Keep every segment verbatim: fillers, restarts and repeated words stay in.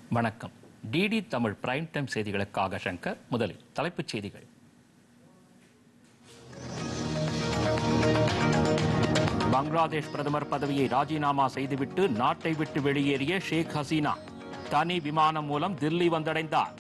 வணக்கம். DD Tamil prime time செய்திகளுக்காக சங்கர். முதலில் தலைப்புச் செய்திகள். பங்களாதேஷ் பிரதமர் பதவியை ராஜினாமா செய்துவிட்டு நாட்டை விட்டு வெளியேறிய ஷேக் ஹசீனா தனி விமானம் மூலம் தில்லி வந்தடைந்தார்.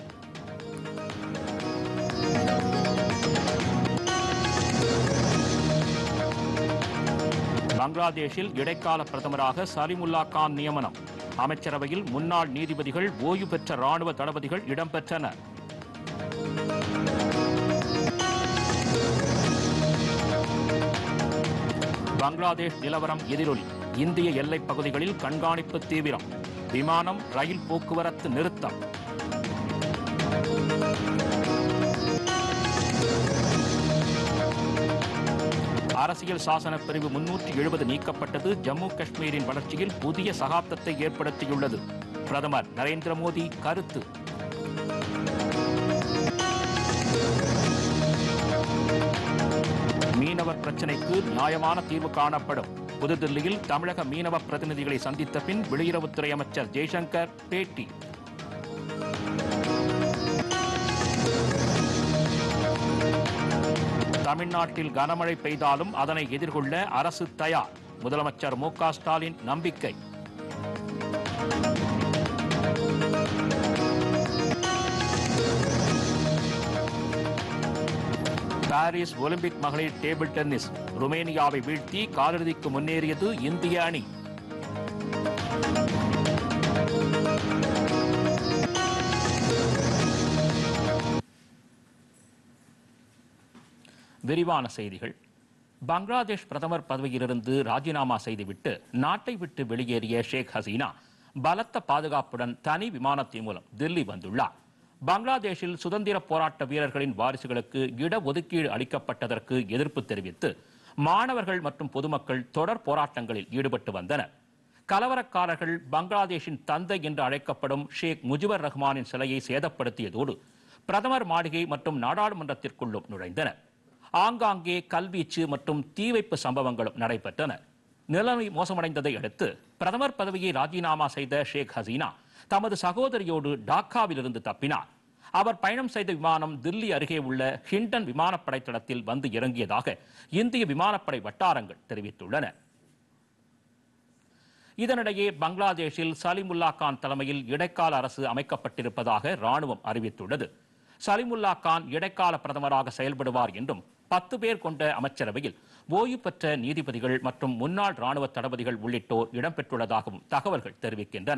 பங்களாதேஷில் இடைக்கால பிரதமராக சலிமுல்லா கான் நியமனம். அமைச்சரவையில் முன்னாள் நீதிபதிகள், ஓய்வு பெற்ற ராணுவ தளபதிகள் இடம்பெற்றனர். பங்களாதேஷ் நிலவரம் எதிரொலி. இந்திய எல்லைப் பகுதிகளில் கண்காணிப்பு தீவிரம். விமானம், ரயில் போக்குவரத்து நிறுத்தம். அரசியல் சாசன பிரிவு முன்னூற்றி எழுபது நீக்கப்பட்டது ஜம்மு காஷ்மீரின் வளர்ச்சியில் புதிய சகாப்தத்தை ஏற்படுத்தியுள்ளது. பிரதமர் நரேந்திர மோடி கருத்து. மீனவர் பிரச்சினைக்கு நியாயமான தீர்வு காணப்படும். புதுதில்லியில் தமிழக மீனவ பிரதிநிதிகளை சந்தித்த பின் வெளியுறவுத்துறை அமைச்சர் ஜெய்சங்கர் பேட்டி. தமிழ்நாட்டில் கனமழை பெய்தாலும் அதனை எதிர்கொள்ள அரசு தயார். முதலமைச்சர் மு க ஸ்டாலின் நம்பிக்கை. பாரிஸ் ஒலிம்பிக் மகளிர் டேபிள் டென்னிஸ். ருமேனியாவை வீழ்த்தி காலிறுதிக்கு முன்னேறியது இந்திய அணி. விரிவான செய்திகள். பங்களாதேஷ் பிரதமர் பதவியிலிருந்து ராஜினாமா செய்துவிட்டு நாட்டை விட்டு வெளியேறிய ஷேக் ஹசீனா பலத்த பாதுகாப்புடன் தனி விமானத்தின் மூலம் தில்லி வந்துள்ளார். பங்களாதேஷில் சுதந்திர போராட்ட வீரர்களின் வாரிசுகளுக்கு இடஒதுக்கீடு அளிக்கப்பட்டதற்கு எதிர்ப்பு தெரிவித்து மாணவர்கள் மற்றும் பொதுமக்கள் தொடர் போராட்டங்களில் ஈடுபட்டு வந்தனர். கலவரக்காரர்கள் பங்களாதேஷின் தந்தை என்று அழைக்கப்படும் ஷேக் முஜிபுர் ரஹ்மானின் சிலையை சேதப்படுத்தியதோடு பிரதமர் மாளிகை மற்றும் நாடாளுமன்றத்திற்குள்ளும் நுழைந்தனர். ஆங்காங்கே கல்வீச்சு மற்றும் தீ வைப்பு சம்பவங்களும் நடைபெற்றன. நிலைமை மோசமடைந்ததை அடுத்து பிரதமர் பதவியை ராஜினாமா செய்த ஷேக் ஹசீனா தமது சகோதரியோடு டாக்காவிலிருந்து தப்பினார். அவர் பயணம் செய்த விமானம் தில்லி அருகே உள்ள ஹிண்டன் விமானப்படை தளத்தில் வந்து இறங்கியதாக இந்திய விமானப்படை வட்டாரங்கள் தெரிவித்துள்ளன. இதனிடையே பங்களாதேஷில் சலிமுல்லா கான் தலைமையில் இடைக்கால அரசு அமைக்கப்பட்டிருப்பதாக ராணுவம் அறிவித்துள்ளது. சலிமுல்லா கான் இடைக்கால பிரதமராக செயல்படுவார் என்றும் பத்து பேர் கொண்ட அமைச்சரவையில் ஓய்வு பெற்ற நீதிபதிகள் மற்றும் முன்னாள் ராணுவ தளபதிகள் உள்ளிட்டோர் இடம்பெற்றுள்ளதாகவும் தகவல்கள் தெரிவிக்கின்றன.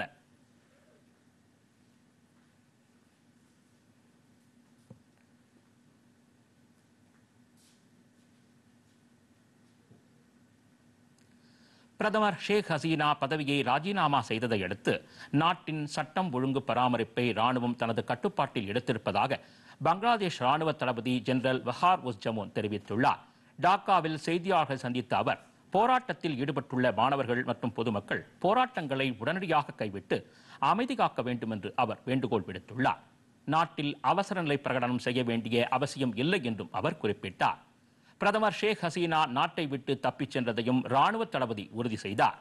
பிரதமர் ஷேக் ஹசீனா பதவியை ராஜினாமா செய்ததை அடுத்து நாட்டின் சட்டம் ஒழுங்கு பராமரிப்பை ராணுவம் தனது கட்டுப்பாட்டில் எடுத்திருப்பதாக பங்களாதேஷ் ராணுவ தளபதி ஜெனரல் வஹார் உஸ் ஜமோன் தெரிவித்துள்ளார். டாக்காவில் செய்தியாளர்கள் சந்தித்த அவர் போராட்டத்தில் ஈடுபட்டுள்ள மாணவர்கள் மற்றும் பொதுமக்கள் போராட்டங்களை உடனடியாக கைவிட்டு அமைதி காக்க வேண்டும் என்று அவர் வேண்டுகோள் விடுத்துள்ளார். நாட்டில் அவசர நிலை பிரகடனம் செய்ய வேண்டிய அவசியம் இல்லை என்றும் அவர் குறிப்பிட்டார். பிரதமர் ஷேக் ஹசீனா நாட்டை விட்டு தப்பிச் சென்றதையும் ராணுவ தளபதி உறுதி செய்தார்.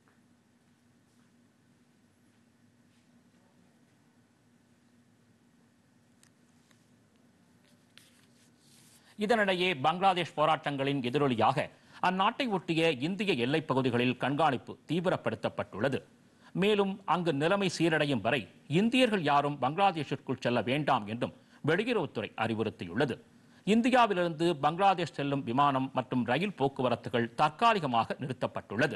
இதனிடையே பங்களாதேஷ் போராட்டங்களின் எதிரொலியாக அந்நாட்டை ஒட்டிய இந்திய எல்லைப் பகுதிகளில் கண்காணிப்பு தீவிரப்படுத்தப்பட்டுள்ளது. மேலும் அங்கு நிலைமை சீரடையும் வரை இந்தியர்கள் யாரும் பங்களாதேஷிற்குள் செல்ல வேண்டாம் என்றும் வெளியுறவுத்துறை அறிவுறுத்தியுள்ளது. இந்தியாவிலிருந்து பங்களாதேஷ் செல்லும் விமானம் மற்றும் ரயில் போக்குவரத்துகள் தற்காலிகமாக நிறுத்தப்பட்டுள்ளது.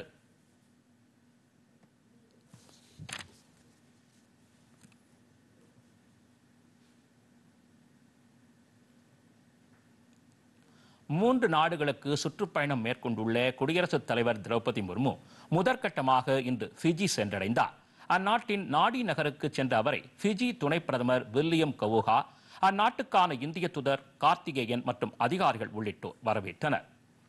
மூன்று நாடுகளுக்கு சுற்றுப்பயணம் மேற்கொண்டுள்ள குடியரசுத் தலைவர் திரௌபதி முர்மு முதற்கட்டமாக இன்று ஃபிஜி சென்றடைந்தார். அந்நாட்டின் நாடி நகருக்கு சென்ற அவரை ஃபிஜி துணை பிரதமர் வில்லியம் கவோகா, அந்நாட்டுக்கான இந்திய தூதர் கார்த்திகேயன் மற்றும் அதிகாரிகள் உள்ளிட்டோர் வரவேற்றனர்.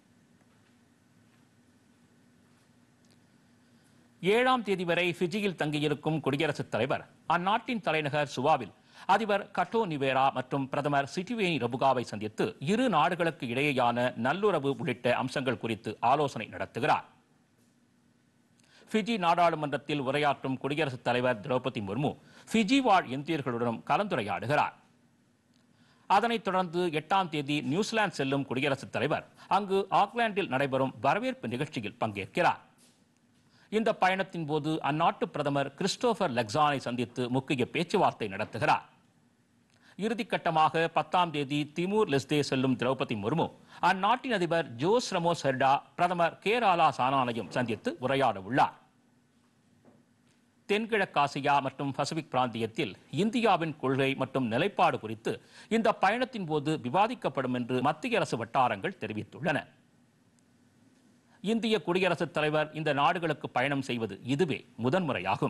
ஏழாம் தேதி வரை ஃபிஜியில் தங்கியிருக்கும் குடியரசுத் தலைவர் அந்நாட்டின் தலைநகர் சுவாவில் அதிபர் கட்டோ நிவேரா மற்றும் பிரதமர் சிட்டிவேனி ரபுகாவை சந்தித்து இரு நாடுகளுக்கு இடையேயான நல்லுறவு உள்ளிட்ட அம்சங்கள் குறித்து ஆலோசனை நடத்துகிறார். ஃபிஜி நாடாளுமன்றத்தில் உரையாற்றும் குடியரசுத் தலைவர் திரௌபதி முர்மு ஃபிஜி வாழ் இந்தியர்களுடனும் கலந்துரையாடுகிறார். அதனைத் தொடர்ந்து எட்டாம் தேதி நியூசிலாந்து செல்லும் குடியரசுத் தலைவர் அங்கு ஆக்லாந்தில் நடைபெறும் வரவேற்பு நிகழ்ச்சியில் பங்கேற்கிறார். இந்த பயணத்தின் போது அந்நாட்டு பிரதமர் கிறிஸ்டோபர் லெக்ஸானை சந்தித்து முக்கிய பேச்சுவார்த்தை நடத்துகிறார். இறுதிக்கட்டமாக பத்தாம் தேதி திமூர் லெஸ்தே செல்லும் திரௌபதி முர்மு அந்நாட்டின் அதிபர் ஜோஸ் ரமோஸ் ஹெர்டா, பிரதமர் கேராலா சானானையும் சந்தித்து உரையாட உள்ளார். தென்கிழக்காசியா மற்றும் பசிபிக் பிராந்தியத்தில் இந்தியாவின் கொள்கை மற்றும் நிலைப்பாடு குறித்து இந்த பயணத்தின் போது விவாதிக்கப்படும் என்று மத்திய அரசு வட்டாரங்கள் தெரிவித்துள்ளன. இந்திய குடியரசுத் தலைவர் இந்த நாடுகளுக்கு பயணம் செய்வது இதுவே முதன்முறையாகும்.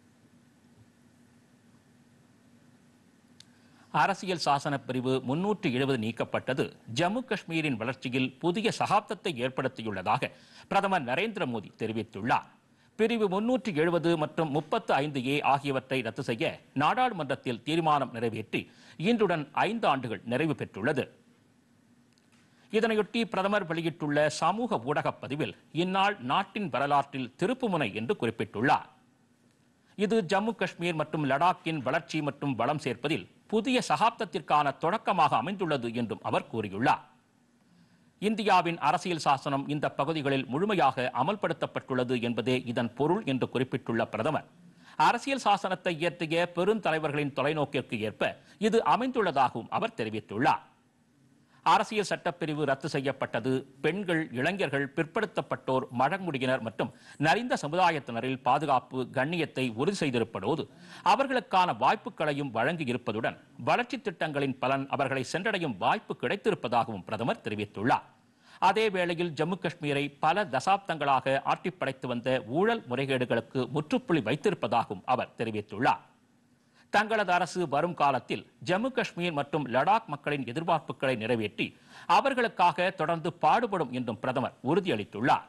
அரசியல் சாசன பிரிவு முன்னூற்று எழுபது நீக்கப்பட்டது ஜம்மு காஷ்மீரின் வளர்ச்சியில் புதிய சகாப்தத்தை ஏற்படுத்தியுள்ளதாக பிரதமர் நரேந்திர மோடி தெரிவித்துள்ளார். பிரிவு முன்னூற்று எழுபது மற்றும் முப்பத்து ஐந்து ஏ ஆகியவற்றை ரத்து செய்ய நாடாளுமன்றத்தில் தீர்மானம் நிறைவேற்றி இன்றுடன் ஐந்து ஆண்டுகள் நிறைவு பெற்றுள்ளது. இதனையொட்டி பிரதமர் வெளியிட்டுள்ள சமூக ஊடக பதிவில் இந்நாள் நாட்டின் வரலாற்றில் திருப்புமுனை என்று குறிப்பிட்டுள்ளார். இது ஜம்மு காஷ்மீர் மற்றும் லடாக்கின் வளர்ச்சி மற்றும் வளம் சேர்ப்பதில் புதிய சகாப்தத்திற்கான தொடக்கமாக அமைந்துள்ளது என்றும் அவர் கூறியுள்ளார். இந்தியாவின் அரசியல் சாசனம் இந்த பகுதிகளில் முழுமையாக அமல்படுத்தப்பட்டுள்ளது என்பதே இதன் பொருள் என்று குறிப்பிட்டுள்ள பிரதமர், அரசியல் சாசனத்தை இயற்றிய பெருந்தலைவர்களின் தொலைநோக்கிற்கு ஏற்ப இது அமைந்துள்ளதாகவும் அவர் தெரிவித்துள்ளார். அரசியல் சட்டப்பிரிவு ரத்து செய்யப்பட்டது பெண்கள், இளைஞர்கள், பிற்படுத்தப்பட்டோர், மழங்குடியினர் மற்றும் நலிந்த சமுதாயத்தினரில் பாதுகாப்பு, கண்ணியத்தை உறுதி செய்திருப்பதோடு அவர்களுக்கான வாய்ப்புகளையும் வழங்கி இருப்பதுடன் வளர்ச்சி திட்டங்களின் பலன் அவர்களை சென்றடையும் வாய்ப்பு கிடைத்திருப்பதாகவும் பிரதமர் தெரிவித்துள்ளார். அதே வேளையில் ஜம்மு காஷ்மீரை பல தசாப்தங்களாக ஆட்டிப்படைத்து வந்த ஊழல் முறைகேடுகளுக்கு முற்றுப்புள்ளி வைத்திருப்பதாகவும் அவர் தெரிவித்துள்ளார். தங்களது அரசு வரும் காலத்தில் ஜம்மு காஷ்மீர் மற்றும் லடாக் மக்களின் எதிர்பார்ப்புகளை நிறைவேற்றி அவர்களுக்காக தொடர்ந்து பாடுபடும் என்றும் பிரதமர் உறுதியளித்துள்ளார்.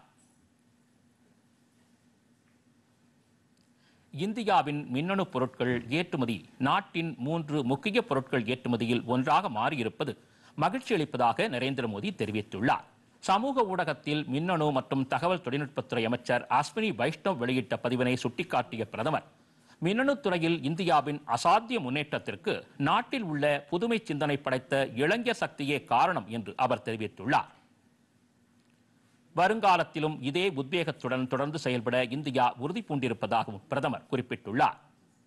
இந்தியாவின் மின்னணு பொருட்கள் ஏற்றுமதி நாட்டின் மூன்று முக்கிய பொருட்கள் ஏற்றுமதியில் ஒன்றாக மாறியிருப்பது மகிழ்ச்சி அளிப்பதாக நரேந்திர மோடி தெரிவித்துள்ளார். சமூக ஊடகத்தில் மின்னணு மற்றும் தகவல் தொழில்நுட்பத்துறை அமைச்சர் அஸ்வினி வைஷ்ணவ் வெளியிட்ட பதிவினை சுட்டிக்காட்டிய பிரதமர், மின்னணு துறையில் இந்தியாவின் அசாத்திய முன்னேற்றத்திற்கு நாட்டில் உள்ள புதுமை சிந்தனை படைத்த இளைஞர் சக்தியே காரணம் என்று அவர் தெரிவித்துள்ளார். வருங்காலத்திலும் இதே உத்வேகத்துடன் தொடர்ந்து செயல்பட இந்தியா உறுதி பூண்டிருப்பதாகவும் பிரதமர் குறிப்பிட்டுள்ளார்.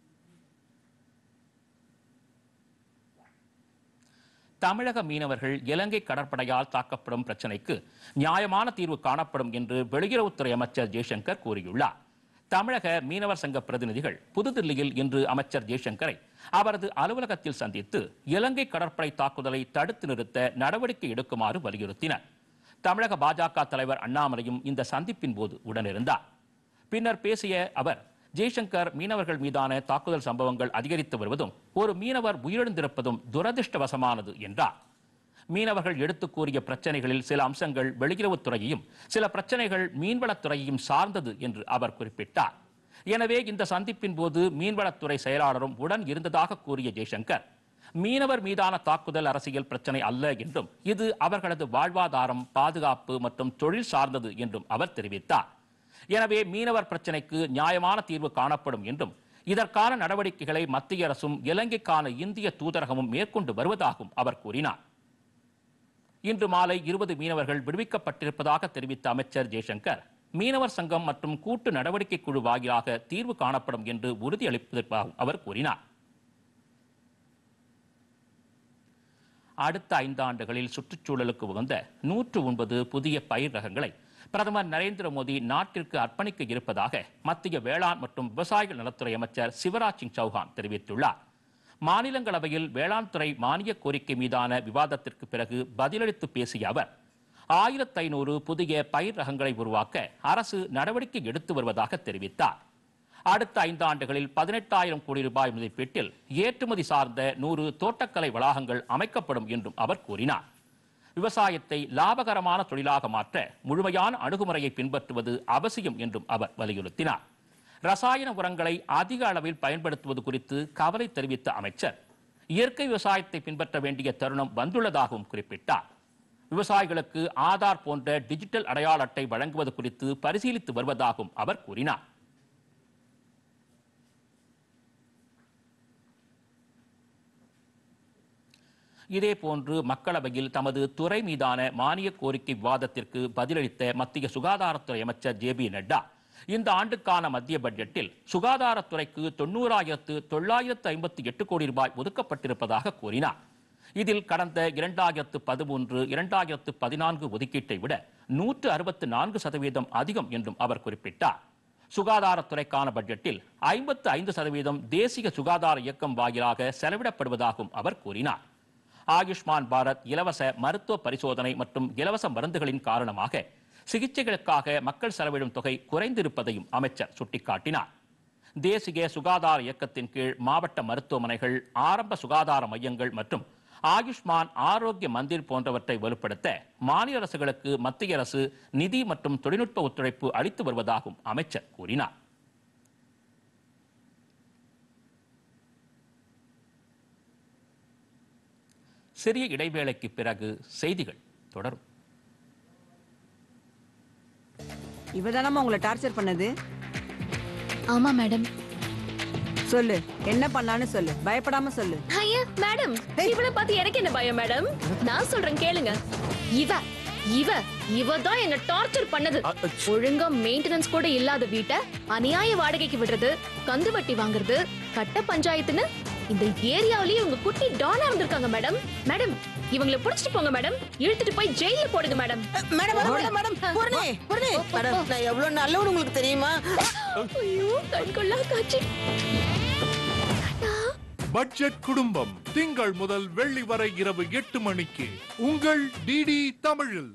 தமிழக மீனவர்கள் இலங்கை கடற்படையால் தாக்கப்படும் பிரச்சினைக்கு நியாயமான தீர்வு காணப்படும் என்று வெளியுறவுத்துறை அமைச்சர் ஜெய்சங்கர் கூறியுள்ளார். தமிழக மீனவர் சங்க பிரதிநிதிகள் புதுதில்லியில் இன்று அமைச்சர் ஜெய்சங்கரை அவரது அலுவலகத்தில் சந்தித்து இலங்கை கடற்படை தாக்குதலை தடுத்து நிறுத்த நடவடிக்கை எடுக்குமாறு வலியுறுத்தினர். தமிழக பாஜக தலைவர் அண்ணாமலையும் இந்த சந்திப்பின் போது உடனிருந்தார். பின்னர் பேசிய அவர், ஜெய்சங்கர் மீனவர்கள் மீதான தாக்குதல் சம்பவங்கள் அதிகரித்து வருவதும் ஒரு மீனவர் உயிரிழந்திருப்பதும் துரதிருஷ்டவசமானது என்றார். மீனவர்கள் எடுத்துக் கூறிய பிரச்சனைகளில் சில அம்சங்கள் வெளியுறவுத்துறையையும் சில பிரச்சனைகள் மீன்வளத்துறையையும் சார்ந்தது என்று அவர் குறிப்பிட்டார். எனவே இந்த சந்திப்பின் போது மீன்வளத்துறை செயலாளரும் உடன் இருந்ததாக கூறிய ஜெய்சங்கர், மீனவர் மீதான தாக்குதல் அரசியல் பிரச்சனை அல்ல என்றும் இது அவர்களது வாழ்வாதாரம், பாதுகாப்பு மற்றும் தொழில் சார்ந்தது என்றும் அவர் தெரிவித்தார். எனவே மீனவர் பிரச்சனைக்கு நியாயமான தீர்வு காணப்படும் என்றும் இதற்கான நடவடிக்கைகளை மத்திய அரசும் இலங்கைக்கான இந்திய தூதரகமும் மேற்கொண்டு வருவதாகவும் அவர் கூறினார். இன்று மாலை இருபது மீனவர்கள் விடுவிக்கப்பட்டிருப்பதாக தெரிவித்த அமைச்சர் ஜெய்சங்கர், மீனவர் சங்கம் மற்றும் கூட்டு நடவடிக்கை குழு வாயிலாக தீர்வு காணப்படும் என்று உறுதியளிப்பதற்காகவும் அவர் கூறினார். அடுத்த ஐந்தாண்டுகளில் சுற்றுச்சூழலுக்கு உகந்த நூற்று ஒன்பது புதிய பயிர் ரகங்களை பிரதமர் நரேந்திர மோடி நாட்டிற்கு அர்ப்பணிக்க இருப்பதாக மத்திய வேளாண் மற்றும் விவசாயிகள் நலத்துறை அமைச்சர் சிவராஜ் சிங் சௌஹான் தெரிவித்துள்ளார். மாநிலங்களவையில் வேளாண் துறை மானிய கோரிக்கை மீதான விவாதத்திற்கு பிறகு பதிலளித்து பேசிய அவர், ஆயிரத்தி ஐநூறு புதிய பயிர் ரகங்களை உருவாக்க அரசு நடவடிக்கை எடுத்து வருவதாக தெரிவித்தார். அடுத்த ஐந்து ஆண்டுகளில் பதினெட்டாயிரம் கோடி ரூபாய் மதிப்பீட்டில் ஏற்றுமதி சார்ந்த நூறு தோட்டக்கலை வளாகங்கள் அமைக்கப்படும் என்றும் அவர் கூறினார். விவசாயத்தை லாபகரமான தொழிலாக மாற்ற முழுமையான அணுகுமுறையை பின்பற்றுவது அவசியம் என்றும் அவர் வலியுறுத்தினார். ரசாயன உரங்களை அதிக அளவில் பயன்படுத்துவது குறித்து கவலை தெரிவித்த அமைச்சர், இயற்கை விவசாயத்தை பின்பற்ற வேண்டிய தருணம் வந்துள்ளதாகவும் குறிப்பிட்டார். விவசாயிகளுக்கு ஆதார் போன்ற டிஜிட்டல் அடையாள அட்டை வழங்குவது குறித்து பரிசீலித்து வருவதாகவும் அவர் கூறினார். இதேபோன்று மக்களவையில் தமது துறை மீதான மானிய கோரிக்கை விவாதத்திற்கு பதிலளித்த மத்திய சுகாதாரத்துறை அமைச்சர் ஜே பி நட்டா இந்த ஆண்டுக்கான மத்திய பட்ஜெட்டில் சுகாதாரத்துறைக்கு தொண்ணூறாயிரத்து தொள்ளாயிரத்து ஐம்பத்தி எட்டு கோடி ரூபாய் ஒதுக்கப்பட்டிருப்பதாக கூறினார். இதில் கடந்த இரண்டாயிரத்து பதிமூன்று இரண்டாயிரத்து பதினான்கு ஒதுக்கீட்டை விட நூற்று அறுபத்து நான்கு சதவீதம் அதிகம் என்றும் அவர் குறிப்பிட்டார். சுகாதாரத்துறைக்கான பட்ஜெட்டில் ஐம்பத்து ஐந்து சதவீதம் தேசிய சுகாதார இயக்கம் வாயிலாக செலவிடப்படுவதாகவும் அவர் கூறினார். ஆயுஷ்மான் பாரத் இலவச மருத்துவ பரிசோதனை மற்றும் இலவச மருந்துகளின் காரணமாக சிகிச்சைகளுக்காக மக்கள் செலவிடும் தொகை குறைந்திருப்பதையும் அமைச்சர் சுட்டிக்காட்டினார். தேசிய சுகாதார இயக்கத்தின் கீழ் மாவட்ட மருத்துவமனைகள், ஆரம்ப சுகாதார மையங்கள் மற்றும் ஆயுஷ்மான் ஆரோக்கிய மந்திர் போன்றவற்றை வலுப்படுத்த மாநில அரசுகளுக்கு மத்திய அரசு நிதி மற்றும் தொழில்நுட்ப ஒத்துழைப்பு அளித்து வருவதாகவும் அமைச்சர் கூறினார். சிறிய இடைவேளைக்கு பிறகு செய்திகள் தொடரும். இவதானமா உங்களை டார்ச்சர் பண்ணது? ஆமா மேடம். சொல்லு, என்ன பண்ணான்னு சொல்லு, பயப்படாம சொல்லு. ஐயா மேடம், இவளை பார்த்து எனக்கு என்ன பயம் மேடம்? நான் சொல்றேன் கேளுங்க. இவ இவ இவ தான் என்ன டார்ச்சர் பண்ணது. ஒழுங்கா மெயின்டெனன்ஸ் கூட இல்லாத வீட்டை அநியாய வாடகைக்கு விடுறது, கந்து வட்டி வாங்குறது, கட்ட பஞ்சாயத்துன்னு இந்த ஏரியாவிலேயே உங்க குட்டி டானா இருந்திருக்காங்க மேடம். மேடம் இவங்களை புடிச்சிட்டு போங்க மேடம், இழுத்துட்டு போய் ஜெயில போடுங்க madam. Madam madam madam Poorni Poorni madam, நான் எவ்வளவு நல்லவன்னு உங்களுக்கு தெரியுமா? ஐயோ கண்கொள்ளா காட்சி. பட்ஜெட் குடும்பம் திங்கள் முதல் வெள்ளி வரை இரவு எட்டு மணிக்கு உங்கள் டிடி தமிழில்.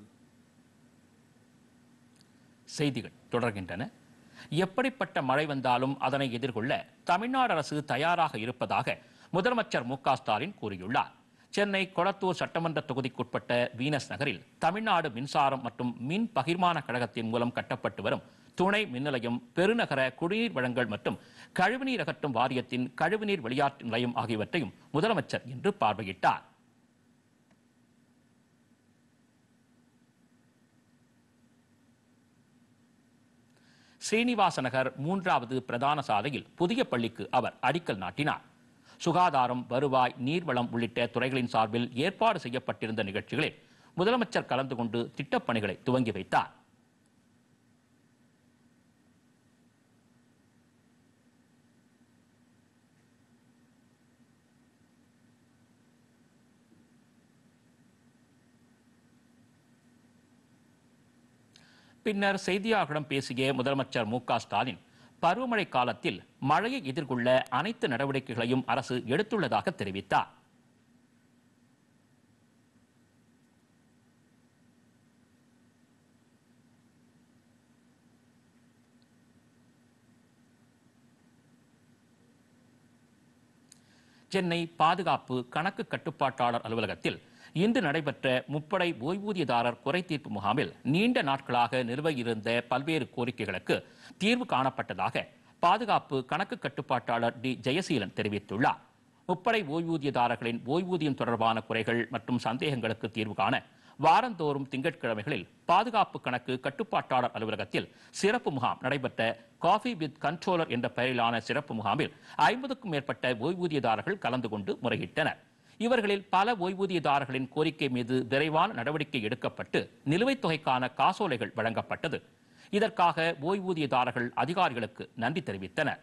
செய்திகள் தொடர்கின்றன. எப்படிப்பட்ட மழை வந்தாலும் அதனை எதிர்கொள்ள தமிழ்நாடு அரசு தயாராக இருப்பதாக முதலமைச்சர் மு க ஸ்டாலின் கூறியுள்ளார். சென்னை கொளத்தூர் சட்டமன்ற தொகுதிக்குட்பட்ட வீனஸ் நகரில் தமிழ்நாடு மின்சாரம் மற்றும் மின் பகிர்மான கழகத்தின் மூலம் கட்டப்பட்டு வரும் துணை மின் நிலையம், பெருநகர குடிநீர் வழங்கல் மற்றும் கழிவுநீர் அகற்றும் வாரியத்தின் கழிவுநீர் வெளியாற்று நிலையம் ஆகியவற்றையும் முதலமைச்சர் இன்று பார்வையிட்டார். ஸ்ரீனிவாச நகர் மூன்றாவது பிரதான சாலையில் புதிய பள்ளிக்கு அவர் அடிக்கல் நாட்டினார். சுகாதாரம், வருவாய், நீர்வளம் உள்ளிட்ட துறைகளின் சார்பில் ஏற்பாடு செய்யப்பட்டிருந்த நிகழ்ச்சிகளில் முதலமைச்சர் கலந்து கொண்டு திட்டப்பணிகளை துவங்கி வைத்தார். பின்னர் செய்தியாளர்களிடம் பேசிய முதலமைச்சர் மு க ஸ்டாலின் பருவமழை காலத்தில் மழையை எதிர்கொள்ள அனைத்து நடவடிக்கைகளையும் அரசு எடுத்துள்ளதாக தெரிவித்தார். சென்னை பாதுகாப்பு கணக்கு கட்டுப்பாட்டாளர் அலுவலகத்தில் இன்று நடைபெற்ற முப்படை ஓய்வூதியதாரர் குறை தீர்ப்பு முகாமில் நீண்ட நாட்களாக நிலுவையிருந்த பல்வேறு கோரிக்கைகளுக்கு தீர்வு காணப்பட்டதாக பாதுகாப்பு கணக்கு கட்டுப்பாட்டாளர் டி ஜெயசீலன் தெரிவித்துள்ளார். முப்படை ஓய்வூதியதாரர்களின் ஓய்வூதியம் தொடர்பான குறைகள் மற்றும் சந்தேகங்களுக்கு தீர்வு காண வாரந்தோறும் திங்கட்கிழமைகளில் பாதுகாப்பு கணக்கு கட்டுப்பாட்டாளர் அலுவலகத்தில் சிறப்பு முகாம் நடைபெற்ற காஃபி வித் கண்ட்ரோலர் என்ற பெயரிலான சிறப்பு முகாமில் ஐம்பதுக்கும் மேற்பட்ட ஓய்வூதியதாரர்கள் கலந்து கொண்டு முறையிட்டனர். இவர்களில் பல ஓய்வூதியதாரர்களின் கோரிக்கை மீது விரைவான நடவடிக்கை எடுக்கப்பட்டு நிலுவைத் தொகைக்கான காசோலைகள் வழங்கப்பட்டது. இதற்காக ஓய்வூதியதாரர்கள் அதிகாரிகளுக்கு நன்றி தெரிவித்தனர்.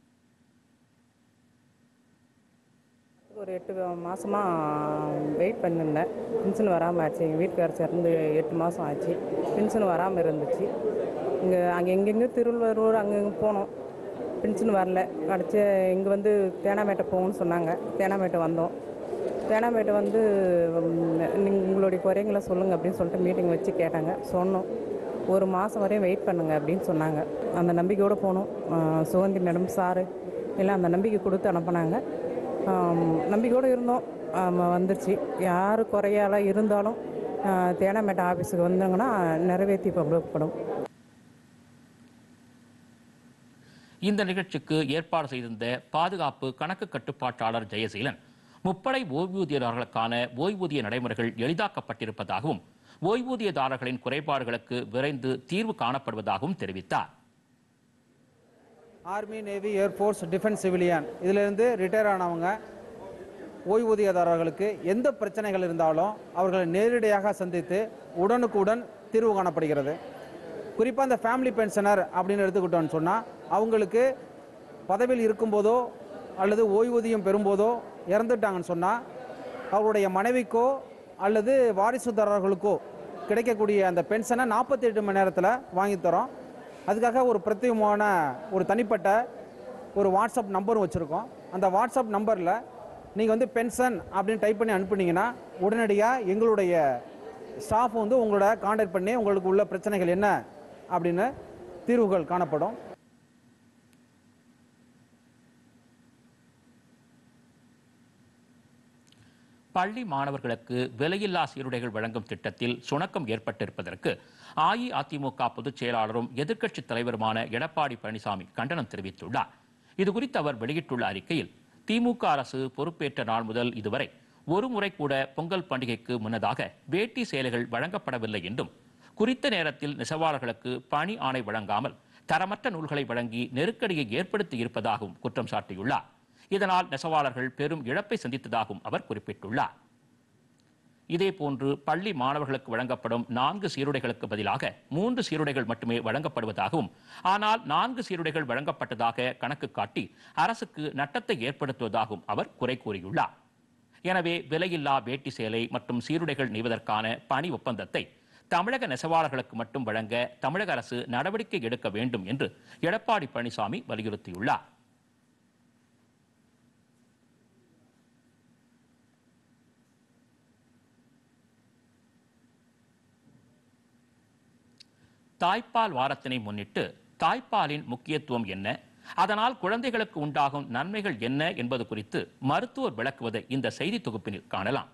ஒரு எட்டு மாசமா வெயிட் பண்ணிருந்தேன். பென்ஷன் வராமல் ஆச்சு. எங்கள் வீட்டுக்காரர் சேர்ந்து எட்டு மாதம் ஆச்சு. பென்ஷன் வராமல் இருந்துச்சு. இங்கே அங்கே எங்கெங்கே திருவள்ளூர் அங்கங்கே போனோம், பென்ஷன் வரல. அடுத்து இங்கே வந்து தேனாமேட்டை போகணும்னு சொன்னாங்க. தேனாமேட்டை வந்தோம். தேனாமேட்டை வந்து நீங்கள் உங்களுடைய குறைங்களை சொல்லுங்கள் அப்படின்னு சொல்லிட்டு மீட்டிங் வச்சு கேட்டாங்க. சொன்னோம். ஒரு மாதம் வரையும் வெயிட் பண்ணுங்க அப்படின்னு சொன்னாங்க. அந்த நம்பிக்கையோடு போனோம். சுகந்தி மேடம், சாரு எல்லாம் அந்த நம்பிக்கை கொடுத்து அனுப்புனாங்க. நம்பிக்கையோடு இருந்தோம். வந்துருச்சு. யார் குறையால இருந்தாலும் தேனாமேட்டை ஆஃபீஸுக்கு வந்தாங்கன்னா நிறைவேற்றி படும். இந்த நிகழ்ச்சிக்கு ஏற்பாடு செய்திருந்த பாதுகாப்பு கணக்கு கட்டுப்பாட்டாளர் ஜெயசீலன் முப்படை ஓய்வூதியதாரர்களுக்கான ஓய்வூதிய நடைமுறைகள் எளிதாக்கப்பட்டிருப்பதாகவும் ஓய்வூதியதாரர்களின் குறைபாடுகளுக்கு விரைந்து தீர்வு காணப்படுவதாகவும் தெரிவித்தார். Army, navy, air force, defence, civilian இதிலிருந்து ரிட்டையர் ஆனவங்க ஓய்வூதியதாரர்களுக்கு எந்த பிரச்சனைகள் இருந்தாலும் அவர்களை நேரடியாக சந்தித்து உடனுக்குடன் தீர்வு காணப்படுகிறது. குறிப்பாக இந்த ஃபேமிலி பென்ஷனர் அப்படின்னு எடுத்துக்கிட்டோன்னு சொன்னால் அவங்களுக்கு பதவியில் இருக்கும்போதோ அல்லது ஓய்வூதியம் பெறும்போதோ இறந்துட்டாங்கன்னு சொன்னால் அவருடைய மனைவிக்கோ அல்லது வாரிசுதாரர்களுக்கோ கிடைக்கக்கூடிய அந்த பென்ஷனை நாற்பத்தி எட்டு மணி நேரத்தில் வாங்கித்தரோம். அதுக்காக ஒரு பிரத்யேகமான ஒரு தனிப்பட்ட ஒரு வாட்ஸ்அப் நம்பரும் வச்சுருக்கோம். அந்த வாட்ஸ்அப் நம்பரில் நீங்கள் வந்து பென்ஷன் அப்படின்னு டைப் பண்ணி அனுப்புனீங்கன்னா உடனடியாக எங்களுடைய ஸ்டாஃப் வந்து உங்களோட கான்டாக்ட் பண்ணி உங்களுக்கு உள்ள பிரச்சனைகள் என்ன அப்படின்னு தீர்வுகள் காணப்படும். பள்ளி மாணவர்களுக்கு விலையில்லா சீருடைகள் வழங்கும் திட்டத்தில் சுணக்கம் ஏற்பட்டிருப்பதற்கு அஇஅதிமுக பொதுச் செயலாளரும் எதிர்க்கட்சித் தலைவருமான எடப்பாடி பழனிசாமி கண்டனம் தெரிவித்துள்ளார். இதுகுறித்து அவர் வெளியிட்டுள்ள அறிக்கையில், திமுக அரசு பொறுப்பேற்ற நாள் முதல் இதுவரை ஒருமுறை கூட பொங்கல் பண்டிகைக்கு முன்னதாக வேட்டி சேலைகள் வழங்கப்படவில்லை என்றும், குறித்த நேரத்தில் நெசவாளர்களுக்கு பணி ஆணை வழங்காமல் தரமற்ற நூல்களை வழங்கி நெருக்கடியை ஏற்படுத்தி இருப்பதாகவும் குற்றம் சாட்டியுள்ளார். இதனால் நெசவாளர்கள் பெரும் இழப்பை சந்தித்ததாகவும் அவர் குறிப்பிட்டுள்ளார். இதேபோன்று பள்ளி மாணவர்களுக்கு வழங்கப்படும் நான்கு சீருடைகளுக்கு பதிலாக மூன்று சீருடைகள் மட்டுமே வழங்கப்படுவதாகவும், ஆனால் நான்கு சீருடைகள் வழங்கப்பட்டதாக கணக்கு காட்டி அரசுக்கு நட்டத்தை ஏற்படுத்துவதாகவும் அவர் குறை கூறியுள்ளார். எனவே விலையில்லா வேட்டி சேலை மற்றும் சீருடைகள் நெய்வதற்கான பணி ஒப்பந்தத்தை தமிழக நெசவாளர்களுக்கு மட்டும் வழங்க தமிழக அரசு நடவடிக்கை எடுக்க வேண்டும் என்று எடப்பாடி பழனிசாமி வலியுறுத்தியுள்ளார். தாய்ப்பால் வாரத்தினை முன்னிட்டு தாய்ப்பாலின் முக்கியத்துவம் என்ன, அதனால் குழந்தைகளுக்கு உண்டாகும் நன்மைகள் என்ன என்பது குறித்து மருத்துவர் விளக்குவதை இந்த செய்தி தொகுப்பினில் காணலாம்.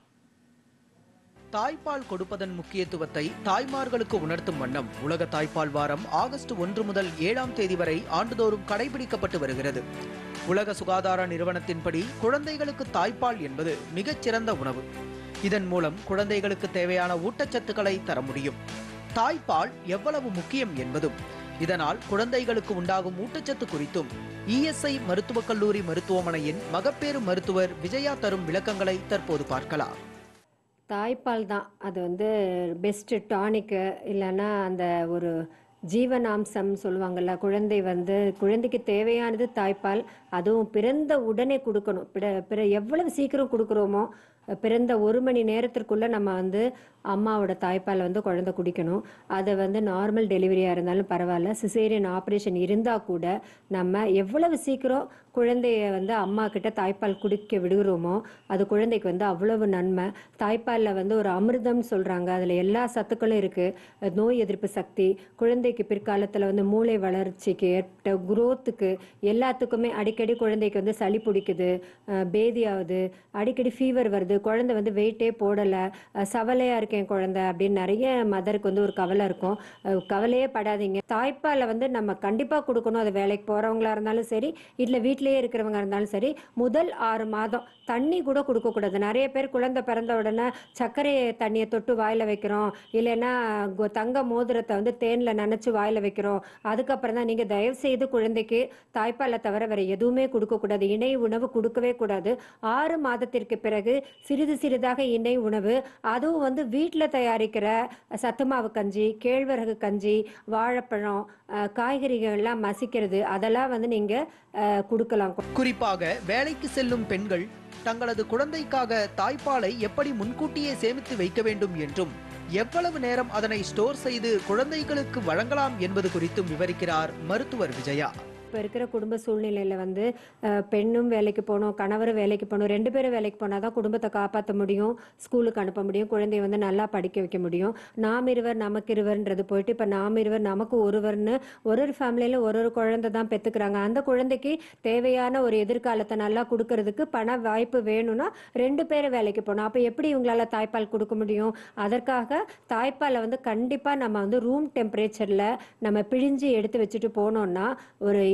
தாய்ப்பால் கொடுப்பதன் முக்கியத்துவத்தை தாய்மார்களுக்கு உணர்த்தும் வண்ணம் உலக தாய்ப்பால் வாரம் ஆகஸ்ட் ஒன்று முதல் ஏழாம் தேதி வரை ஆண்டுதோறும் கடைபிடிக்கப்பட்டு வருகிறது. உலக சுகாதார நிறுவனத்தின்படி குழந்தைகளுக்கு தாய்ப்பால் என்பது மிகச்சிறந்த உணவு. இதன் மூலம் குழந்தைகளுக்கு தேவையான ஊட்டச்சத்துக்களை தர முடியும். தாய்ப்பால் எவ்வளவு முக்கியம் என்பதும் இதனால் குழந்தைகளுக்கு உண்டாகும் ஊட்டச்சத்து குறித்தும் இஎஸ்ஐ மருத்துவக் கல்லூரி மருத்துவமனையின் மகப்பேறு மருத்துவர் விஜயா தரும் விளக்கங்களை தற்போது பார்க்கலாம். தாய்ப்பால் தான் அது வந்து பெஸ்ட்டு டானிக்கு, இல்லைன்னா அந்த ஒரு ஜீவனாம்சம் சொல்லுவாங்கள்ல, குழந்தை வந்து குழந்தைக்கு தேவையானது தாய்ப்பால். அதுவும் பிறந்த உடனே கொடுக்கணும். பிற பிற எவ்வளவு சீக்கிரம் கொடுக்குறோமோ, பிறந்த ஒரு மணி நேரத்திற்குள்ளே நம்ம வந்து அம்மாவோட தாய்ப்பால் வந்து குழந்தை குடிக்கணும். அதை வந்து நார்மல் டெலிவரியாக இருந்தாலும் பரவாயில்ல, சிசேரியன் ஆப்ரேஷன் இருந்தால் கூட நம்ம எவ்வளவு சீக்கிரம் குழந்தைய வந்து அம்மா கிட்ட தாய்ப்பால் குடிக்க விடுகிறோமோ அது குழந்தைக்கு வந்து அவ்வளவு நன்மை. தாய்ப்பாலில் வந்து ஒரு அமிர்தம்னு சொல்கிறாங்க, அதில் எல்லா சத்துக்களும் இருக்குது. நோய் எதிர்ப்பு சக்தி, குழந்தைக்கு பிற்காலத்தில் வந்து மூளை வளர்ச்சிக்கு ஏற்பட்ட குரோத்துக்கு எல்லாத்துக்குமே. அடிக்கடி குழந்தைக்கு வந்து சளி பிடிக்குது, பேதியாகுது, அடிக்கடி ஃபீவர் வருது, குழந்தை வந்து வெயிட்டே போடலை, சவலையாக இருக்கேன் குழந்தை அப்படின்னு நிறைய மதருக்கு வந்து ஒரு கவலை இருக்கும். கவலையே படாதீங்க, தாய்ப்பாலை வந்து நம்ம கண்டிப்பாக கொடுக்கணும். அது வேலைக்கு போகிறவங்களா இருந்தாலும் சரி, இல்லை வீட்டிலேயே இருக்கிறவங்க இருந்தாலும் சரி, முதல் ஆறு மாதம் தண்ணி கூட கொடுக்கக்கூடாது. நிறைய பேர் குழந்தை பிறந்த உடனே சர்க்கரை தண்ணியை தொட்டு வாயில் வைக்கிறோம், இல்லைன்னா தங்க மோதிரத்தை வந்து தேனில் நினச்சி வாயில் வைக்கிறோம். அதுக்கப்புறம் தான் நீங்கள் தயவு செய்து குழந்தைக்கு தாய்ப்பாலை தவிர வேறு எதுவுமே கொடுக்கக்கூடாது. இணை உணவு கொடுக்கவே கூடாது. ஆறு மாதத்திற்கு பிறகு சிறிது சிறிதாக இணை உணவு, அதுவும் வந்து வீட்டில் தயாரிக்கிற சத்துமாவு கஞ்சி, கேழ்வரகு கஞ்சி, வாழைப்பழம், காய்கறிகள்லாம் மசிக்கிறது, அதெல்லாம் வந்து நீங்கள் கொடுக்கலாம். குறிப்பாக வேலைக்கு செல்லும் பெண்கள் தங்களது குழந்தைக்காக தாய்ப்பாலை எப்படி முன்கூட்டியே சேமித்து வைக்க வேண்டும் என்றும், எவ்வளவு நேரம் அதனை ஸ்டோர் செய்து குழந்தைகளுக்கு வழங்கலாம் என்பது குறித்தும் விவரிக்கிறார் மருத்துவர் விஜயா. இப்போ இருக்கிற குடும்ப சூழ்நிலையில் வந்து பெண்ணும் வேலைக்கு போகணும், கணவரும் வேலைக்கு போகணும், ரெண்டு பேரும் வேலைக்கு போனால் தான் குடும்பத்தை காப்பாற்ற முடியும், ஸ்கூலுக்கு அனுப்ப முடியும், குழந்தைய வந்து நல்லா படிக்க வைக்க முடியும். நாம் இருவர் நமக்கு இருவர்ன்றது போயிட்டு இப்போ நாம் இருவர் நமக்கு ஒருவர்னு ஒரு ஒரு ஃபேமிலியில் ஒரு ஒரு குழந்தை தான் பெற்றுக்கிறாங்க. அந்த குழந்தைக்கு தேவையான ஒரு எதிர்காலத்தை நல்லா கொடுக்கறதுக்கு பண வாய்ப்பு வேணும்னா ரெண்டு பேரும் வேலைக்கு போகணும். அப்போ எப்படி இவங்களால தாய்ப்பால் கொடுக்க முடியும்? அதற்காக தாய்ப்பாலை வந்து கண்டிப்பாக நம்ம வந்து ரூம் டெம்பரேச்சரில் நம்ம பிழிஞ்சு எடுத்து வச்சுட்டு போனோம்னா ஒரு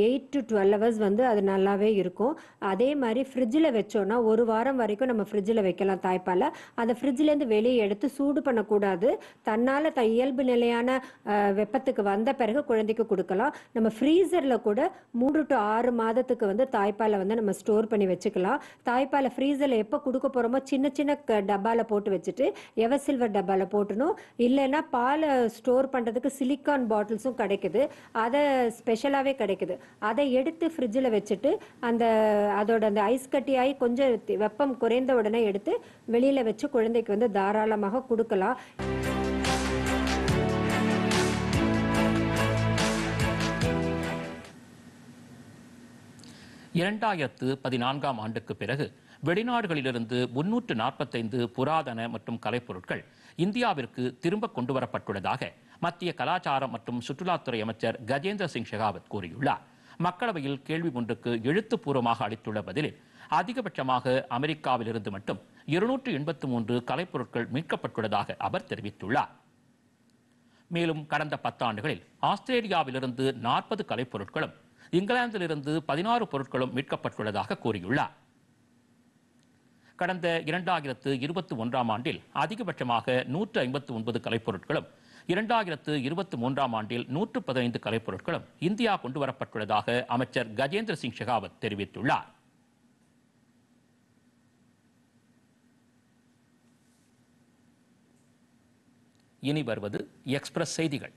எயிட் டு டுவெல் ஹவர்ஸ் வந்து அது நல்லாவே இருக்கும். அதே மாதிரி ஃப்ரிட்ஜில் வச்சோன்னா ஒரு வாரம் வரைக்கும் நம்ம ஃப்ரிட்ஜில் வைக்கலாம் தாய்ப்பாலை. அதை ஃப்ரிட்ஜிலேருந்து வெளியே எடுத்து சூடு பண்ணக்கூடாது. தன்னால் த இயல்பு நிலையான வெப்பத்துக்கு வந்த பிறகு குழந்தைக்கு கொடுக்கலாம். நம்ம ஃப்ரீசரில் கூட மூன்று டு ஆறு மாதத்துக்கு வந்து தாய்ப்பாலை வந்து நம்ம ஸ்டோர் பண்ணி வச்சுக்கலாம். தாய்ப்பாலை ஃப்ரீசரில் எப்போ கொடுக்க போகிறோமோ சின்ன சின்ன டப்பாவில் போட்டு வச்சுட்டு எவர் சில்வர் டப்பாவில் போட்டணும். இல்லைன்னா பாலை ஸ்டோர் பண்ணுறதுக்கு சிலிக்கான் பாட்டில்ஸும் கிடைக்குது, அதை ஸ்பெஷலாகவே கிடைக்குது. அதை எடுத்து ஃப்ரிட்ஜில் வச்சுட்டு அந்த அதோட அந்த ஐஸ் கட்டியாகி கொஞ்சம் வெப்பம் குறைந்த உடனே எடுத்து வெளியில் வச்சு குழந்தைக்கு வந்து தாராளமாக கொடுக்கலாம். இரண்டாயிரத்து பதினான்காம் ஆண்டுக்கு பிறகு வெளிநாடுகளிலிருந்து முன்னூற்று நாற்பத்தைந்து புராதன மற்றும் கலைப்பொருட்கள் இந்தியாவிற்கு திரும்ப கொண்டு வரப்பட்டுள்ளதாக மத்திய கலாச்சாரம் மற்றும் சுற்றுலாத்துறை அமைச்சர் கஜேந்திர சிங் ஷெகாவத் கூறியுள்ளார். மக்களவையில் கேள்வி ஒன்றுக்கு எழுத்துப்பூர்வமாக அளித்துள்ள பதிலில் அதிகபட்சமாக அமெரிக்காவிலிருந்து மட்டும் இருநூற்று எண்பத்தி மூன்று கலைப்பொருட்கள் மீட்கப்பட்டுள்ளதாக அவர் தெரிவித்துள்ளார். மேலும் கடந்த பத்தாண்டுகளில் ஆஸ்திரேலியாவிலிருந்து நாற்பது கலைப்பொருட்களும் இங்கிலாந்திலிருந்து பதினாறு பொருட்களும் மீட்கப்பட்டுள்ளதாக கூறியுள்ளார். கடந்த இரண்டாயிரத்து இருபத்தி ஒன்றாம் ஆண்டில் அதிகபட்சமாக நூற்று ஐம்பத்தி ஒன்பது கலைப்பொருட்களும் இரண்டாயிரத்து இருபத்தி மூன்றாம் ஆண்டில் நூற்று பதினைந்து கலைப்பொருட்களும் இந்தியா கொண்டுவரப்பட்டுள்ளதாக அமைச்சர் கஜேந்திர சிங் ஷெகாவத் தெரிவித்துள்ளார். இனி வருவது எக்ஸ்பிரஸ் செய்திகள்.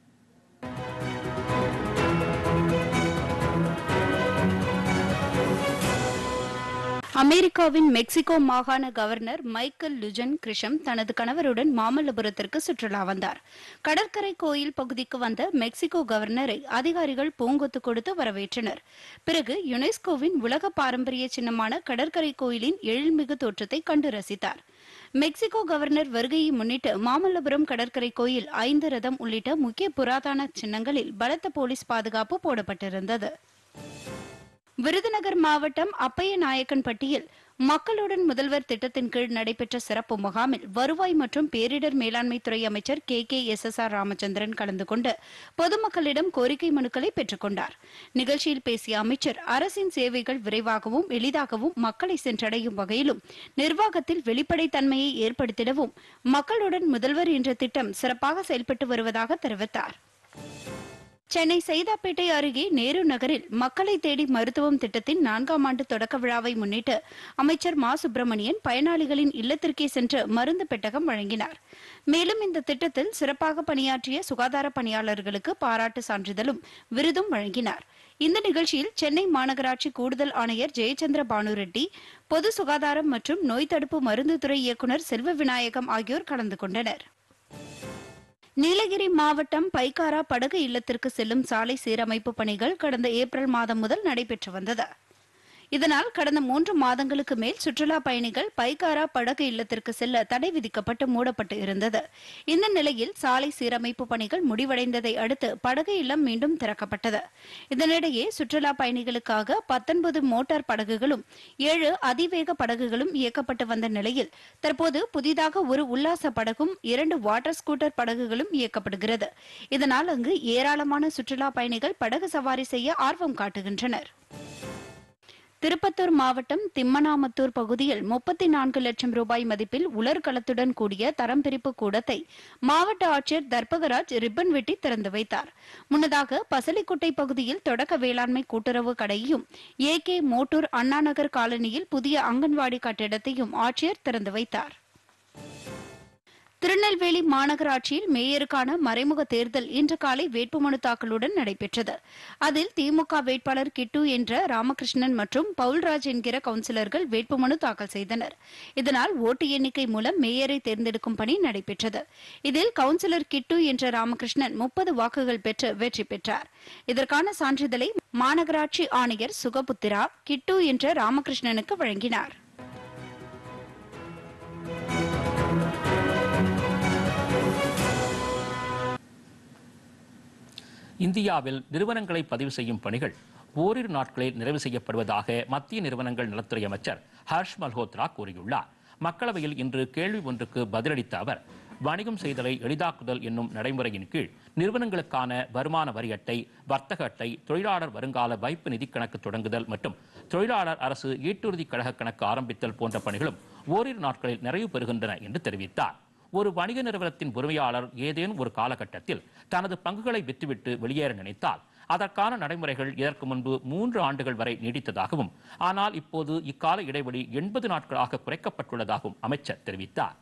அமெரிக்காவின் மெக்சிகோ மாகாண கவர்னர் மைக்கேல் லுஜன் கிரிஷம் தனது கணவருடன் மாமல்லபுரத்திற்கு சுற்றுலா வந்தார். கடற்கரை கோயில் பகுதிக்கு வந்த மெக்சிகோ கவர்னரை அதிகாரிகள் பூங்கொத்து கொடுத்து வரவேற்றனர். பிறகு யுனெஸ்கோவின் உலக பாரம்பரிய சின்னமான கடற்கரை கோயிலின் எழில்மிகு தோற்றத்தை கண்டு ரசித்தார். மெக்சிகோ கவர்னர் வருகையை முன்னிட்டு மாமல்லபுரம் கடற்கரை கோயில் ஐந்து ரதம் உள்ளிட்ட முக்கிய புராதன சின்னங்களில் பலத்த போலீஸ் பாதுகாப்பு போடப்பட்டிருந்தது. விருதுநகர் மாவட்டம் அப்பைய நாயக்கன்பட்டியில் மக்களுடன் முதல்வர் திட்டத்தின் கீழ் நடைபெற்ற சிறப்பு முகாமில் வருவாய் மற்றும் பேரிடர் மேலாண்மை துறை அமைச்சர் K K S S R Ramachandran கலந்து கொண்டு பொதுமக்களிடம் கோரிக்கை மனுக்களை பெற்றுக் கொண்டார். நிகழ்ச்சியில் பேசிய அமைச்சர் அரசின் சேவைகள் விரைவாகவும் எளிதாகவும் மக்களை சென்றடையும் வகையிலும் நிர்வாகத்தில் வெளிப்படைத்தன்மையை ஏற்படுத்திடவும் மக்களுடன் முதல்வர் என்ற திட்டம் சிறப்பாக செயல்பட்டு வருவதாக தெரிவித்தார். சென்னை சைதாப்பேட்டை அருகே நேரு நகரில் மக்களை தேடி மருத்துவம் திட்டத்தின் நான்காம் ஆண்டு தொடக்க விழாவை முன்னிட்டு அமைச்சர் மா சுப்பிரமணியன் பயனாளிகளின் இல்லத்திற்கே சென்று மருந்து பெட்டகம் வழங்கினார். மேலும் இந்த திட்டத்தில் சிறப்பாக பணியாற்றிய சுகாதார பணியாளர்களுக்கு பாராட்டு சான்றிதழும் விருதும் வழங்கினார். இந்த நிகழ்ச்சியில் சென்னை மாநகராட்சி கூடுதல் ஆணையர் ஜெயச்சந்திர பானுரெட்டி, பொது சுகாதாரம் மற்றும் நோய் தடுப்பு மருந்து துறை இயக்குநர் செல்வ விநாயகம் ஆகியோர் கலந்து கொண்டனர். நீலகிரி மாவட்டம் பைக்காரா படகு இல்லத்திற்கு செல்லும் சாலை சீரமைப்பு பணிகள் கடந்த ஏப்ரல் மாதம் முதல் நடைபெற்று வந்தது. இதனால் கடந்த மூன்று மாதங்களுக்கு மேல் சுற்றுலா பயணிகள் பைக்காரா படகு இல்லத்திற்கு செல்ல தடை விதிக்கப்பட்டு மூடப்பட்டு இருந்தது. இந்த நிலையில் சாலை சீரமைப்பு பணிகள் முடிவடைந்ததை அடுத்து படகு இல்லம் மீண்டும் திறக்கப்பட்டது. இதனிடையே சுற்றுலா பயணிகளுக்காக பத்தொன்பது மோட்டார் படகுகளும் ஏழு அதிவேக படகுகளும் இயக்கப்பட்டு வந்த நிலையில் தற்போது புதிதாக ஒரு உல்லாச படகும் இரண்டு வாட்டர் ஸ்கூட்டர் படகுகளும் இயக்கப்படுகிறது. இதனால் அங்கு ஏராளமான சுற்றுலா பயணிகள் படகு சவாரி செய்ய ஆர்வம் காட்டுகின்றனர். திருப்பத்தூர் மாவட்டம் திம்மனாமத்தூர் பகுதியில் முப்பத்தி நான்கு லட்சம் ரூபாய் மதிப்பில் உலர்களத்துடன் கூடிய தரம் பிரிப்பு கூடத்தை மாவட்ட ஆட்சியர் தர்பகராஜ் ரிப்பன் வெட்டி திறந்து வைத்தார். முன்னதாக பசலிக்குட்டை பகுதியில் தொடக்க வேளாண்மை கூட்டுறவு கடையையும், ஏ கே மோட்டூர் அண்ணாநகர் காலனியில் புதிய அங்கன்வாடி கட்டிடத்தையும் ஆட்சியர் திறந்து வைத்தார். திருநெல்வேலி மாநகராட்சியில் மேயருக்கான மறைமுக தேர்தல் இன்று காலை வேட்புமனு தாக்கலுடன் நடைபெற்றது. அதில் திமுக வேட்பாளர் கிட்டு என்ற ராமகிருஷ்ணன் மற்றும் பவுல்ராஜ் என்கிற கவுன்சிலர்கள் வேட்புமனு தாக்கல் செய்தனர். இதனால் ஓட்டு எண்ணிக்கை மூலம் மேயரை தேர்ந்தெடுக்கும் பணி நடைபெற்றது. இதில் கவுன்சிலர் கிட்டு என்ற ராமகிருஷ்ணன் முப்பது வாக்குகள் பெற்று வெற்றி பெற்றார். இதற்கான சான்றிதழை மாநகராட்சி ஆணையர் சுகபுத்திரா கிட்டு என்ற ராமகிருஷ்ணனுக்கு வழங்கினார். இந்தியாவில் நிறுவனங்களை பதிவு செய்யும் பணிகள் ஓரிரு நாட்களில் நிறைவு செய்யப்படுவதாக மத்திய நிறுவனங்கள் நலத்துறை அமைச்சர் ஹர்ஷ் மல்ஹோத்ரா கூறியுள்ளார். மக்களவையில் இன்று கேள்வி ஒன்றுக்கு பதிலளித்த அவர், வணிகம் செய்தலை எளிதாக்குதல் என்னும் நடைமுறையின் கீழ் நிறுவனங்களுக்கான வருமான வரி அட்டை, வர்த்தக அட்டை, தொழிலாளர் வருங்கால வைப்பு நிதி கணக்கு தொடங்குதல் மற்றும் தொழிலாளர் அரசு ஈட்டுறுதி கழக கணக்கு ஆரம்பித்தல் போன்ற பணிகளும் ஓரிரு நாட்களில் நிறைவு பெறுகின்றன என்று தெரிவித்தார். ஒரு வணிக நிறுவனத்தின் உரிமையாளர் ஏதேனும் ஒரு காலகட்டத்தில் தனது பங்குகளை விற்றுவிட்டு வெளியேற நினைத்தால் அதற்கான நடைமுறைகள் இதற்கு முன்பு மூன்று ஆண்டுகள் வரை நீடித்ததாகவும், ஆனால் இப்போது இக்கால இடைவெளி எண்பது நாட்களாக குறைக்கப்பட்டுள்ளதாகவும் அமைச்சர் தெரிவித்தார்.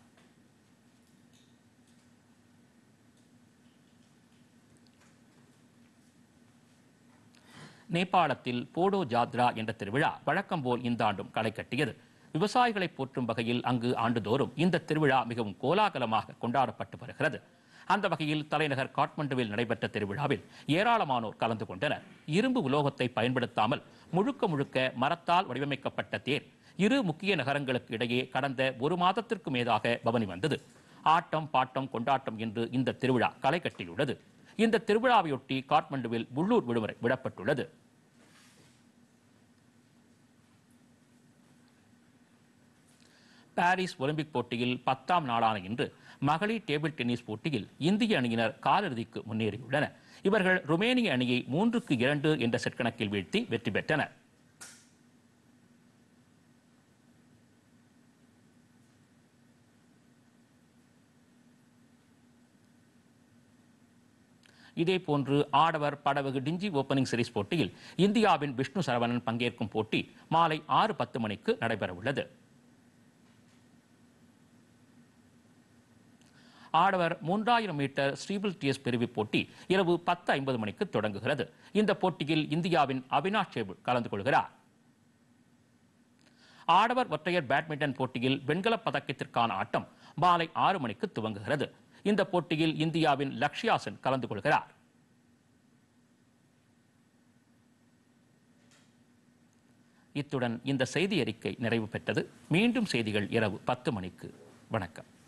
நேபாளத்தில் போடோ ஜாத்ரா என்ற திருவிழா வழக்கம் போல் இந்த ஆண்டும் களை கட்டியது. விவசாயிகளை போற்றும் வகையில் அங்கு ஆண்டுதோறும் இந்த திருவிழா மிகவும் கோலாகலமாக கொண்டாடப்பட்டு வருகிறது. அந்த வகையில் தலைநகர் காட்மண்டுவில் நடைபெற்ற திருவிழாவில் ஏராளமானோர் கலந்து கொண்டனர். இரும்பு உலோகத்தை பயன்படுத்தாமல் முழுக்க முழுக்க மரத்தால் வடிவமைக்கப்பட்ட தேர் இரு முக்கிய நகரங்களுக்கு இடையே கடந்த ஒரு மாதத்திற்கு மேலாக பவனி வந்தது. ஆட்டம், பாட்டம், கொண்டாட்டம் என்று இந்த திருவிழா களை கட்டியுள்ளது. இந்த திருவிழாவையொட்டி காட்மண்டுவில் உள்ளூர் விடுமுறை விடப்பட்டுள்ளது. பாரிஸ் ஒலிம்பிக் போட்டியில் பத்தாம் நாளான இன்று மகளிர் டேபிள் டென்னிஸ் போட்டியில் இந்திய அணியினர் காலிறுதிக்கு முன்னேறியுள்ளனர். இவர்கள் ருமேனிய அணியை மூன்றுக்கு இரண்டு என்ற செட் கணக்கில் வீழ்த்தி வெற்றி பெற்றனர். இதேபோன்று ஆடவர் படகு டிஞ்சி ஓபனிங் சீரிஸ் போட்டியில் இந்தியாவின் விஷ்ணு சரவணன் பங்கேற்கும் போட்டி மாலை ஆறு பத்து மணிக்கு நடைபெறவுள்ளது. ஆடவர் மூன்றாயிரம் மீட்டர் ஸ்ரீபிள் டிஎஸ் பிரிவு போட்டி இரவு பத்து ஐம்பது மணிக்கு தொடங்குகிறது. இந்த போட்டியில் இந்தியாவின் அவினாஷ் சேபுல் கலந்து கொள்கிறார். ஆடவர் ஒற்றையர் பேட்மிண்டன் போட்டியில் வெண்கலப் பதக்கத்திற்கான ஆட்டம் மாலை ஆறு மணிக்கு துவங்குகிறது. இந்த போட்டியில் இந்தியாவின் லக்ஷ்யா சென் கலந்து கொள்கிறார். இத்துடன் இந்த செய்தி அறிக்கை நிறைவு பெற்றது. மீண்டும் செய்திகள் இரவு பத்து மணிக்கு. வணக்கம்.